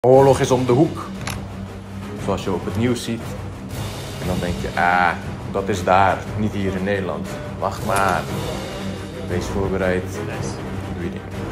Oorlog is om de hoek. Zoals je op het nieuws ziet. En dan denk je, dat is daar, niet hier in Nederland. Wacht maar. Wees voorbereid. Doei dingen.